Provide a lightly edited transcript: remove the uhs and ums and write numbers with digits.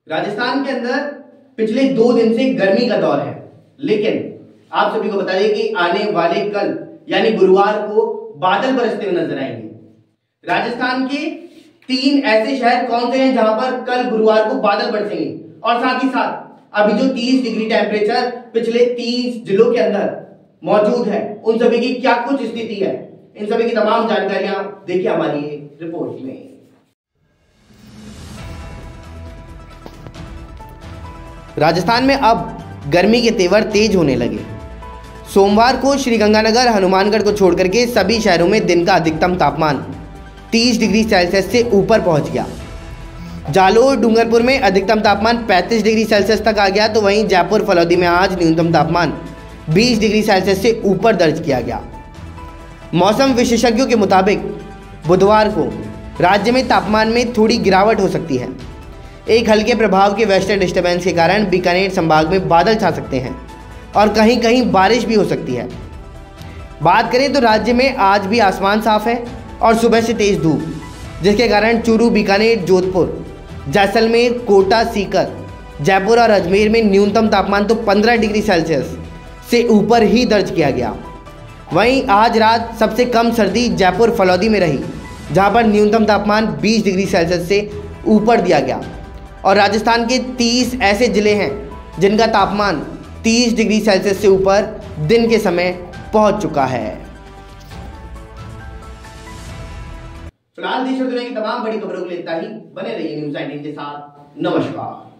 राजस्थान के अंदर पिछले 2 दिन से गर्मी का दौर है, लेकिन आप सभी को बता दें कि आने वाले कल यानी गुरुवार को बादल बरसते हुए नजर आएंगे। राजस्थान के 3 ऐसे शहर कौन से हैं जहां पर कल गुरुवार को बादल बरसेंगे, और साथ ही साथ अभी जो 30 डिग्री टेम्परेचर पिछले 30 जिलों के अंदर मौजूद है, उन सभी की क्या कुछ स्थिति है, इन सभी की तमाम जानकारियां देखिए हमारी रिपोर्ट में। राजस्थान में अब गर्मी के तेवर तेज होने लगे। सोमवार को श्रीगंगानगर, हनुमानगढ़ को छोड़कर के सभी शहरों में दिन का अधिकतम तापमान 30 डिग्री सेल्सियस से ऊपर पहुंच गया। जालोर, डूंगरपुर में अधिकतम तापमान 35 डिग्री सेल्सियस तक आ गया, तो वहीं जयपुर, फलौदी में आज न्यूनतम तापमान 20 डिग्री सेल्सियस से ऊपर दर्ज किया गया। मौसम विशेषज्ञों के मुताबिक बुधवार को राज्य में तापमान में थोड़ी गिरावट हो सकती है। एक हल्के प्रभाव के वेस्टर्न डिस्टर्बेंस के कारण बीकानेर संभाग में बादल छा सकते हैं और कहीं कहीं बारिश भी हो सकती है। बात करें तो राज्य में आज भी आसमान साफ है और सुबह से तेज धूप, जिसके कारण चूरू, बीकानेर, जोधपुर, जैसलमेर, कोटा, सीकर, जयपुर और अजमेर में न्यूनतम तापमान तो 15 डिग्री सेल्सियस से ऊपर ही दर्ज किया गया। वहीं आज रात सबसे कम सर्दी जयपुर, फलौदी में रही, जहां पर न्यूनतम तापमान 20 डिग्री सेल्सियस से ऊपर दिया गया। और राजस्थान के 30 ऐसे जिले हैं जिनका तापमान 30 डिग्री सेल्सियस से ऊपर दिन के समय पहुंच चुका है। फिलहाल देश और दुनिया की तमाम बड़ी खबरों को लेता ही बने रहिए न्यूज़ 19 के साथ। नमस्कार।